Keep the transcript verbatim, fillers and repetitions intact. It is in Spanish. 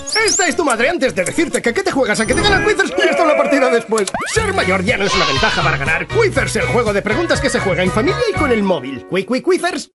Esta es tu madre antes de decirte que qué te juegas a que te gana Quizzers y hasta una partida después. Ser mayor ya no es una ventaja para ganar. Quizzers, el juego de preguntas que se juega en familia y con el móvil. Quick, quick, Quizzers.